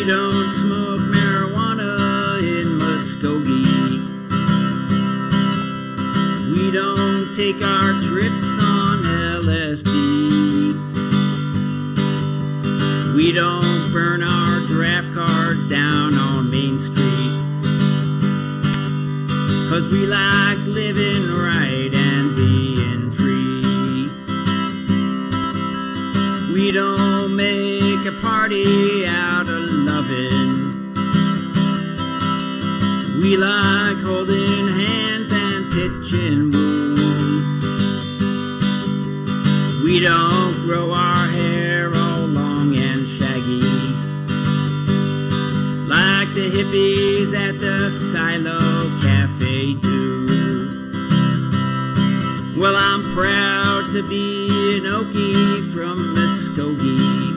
don't smoke marijuana in Muskogee. We don't take our trips on LSD. We don't burn our draft cards down on Main Street, 'cause we like living right and being free. We don't make a party out of loving. We like holding hands and pitching woo. We don't grow our hair all long and shaggy like the hippies at the Silo Cafe do. Well, I'm proud to be an Okie from Muskogee,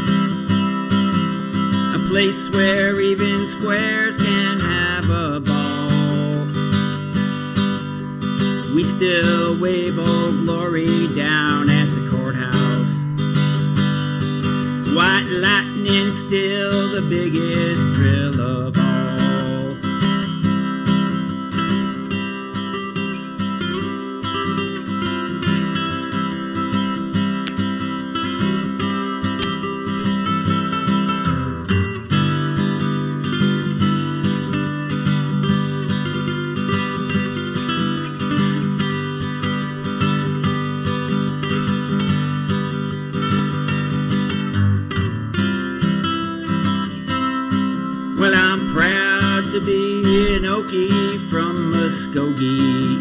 a place where even squares can have a ball. We still wave Old Glory down at the courthouse. White lightning still the biggest thrill of all. Well, I'm proud to be an Okie from Muskogee,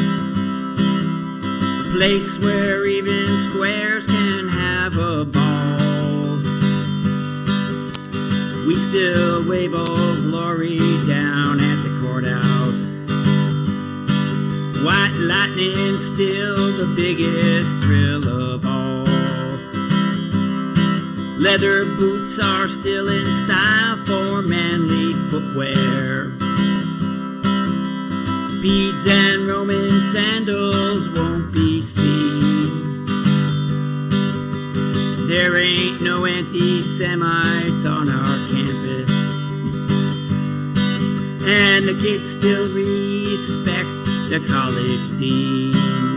a place where even squares can have a ball. We still wave Old Glory down at the courthouse. White lightning still the biggest thrill of all. Leather boots are still in style for manly footwear. Beads and Roman sandals won't be seen. There ain't no anti-Semites on our campus, and the kids still respect the college dean.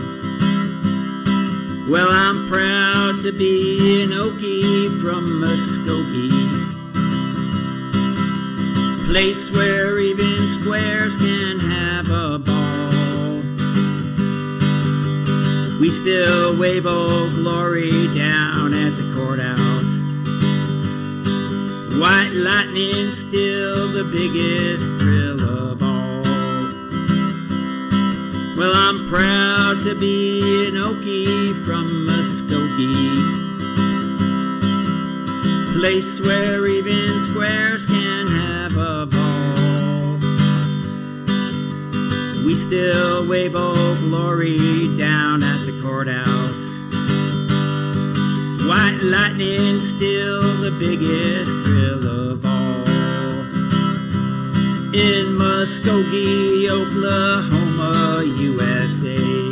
Well, I'm proud to be an Okie from Muskogee, place where even squares can have a ball. We still wave Old Glory down at the courthouse. White lightning still the biggest thrill of all. Well, I'm proud to be an Okie from Muskogee, place where even squares can have a ball. We still wave Old Glory down at the courthouse. White lightning still the biggest thrill of all. In Muskogee, Oklahoma, USA.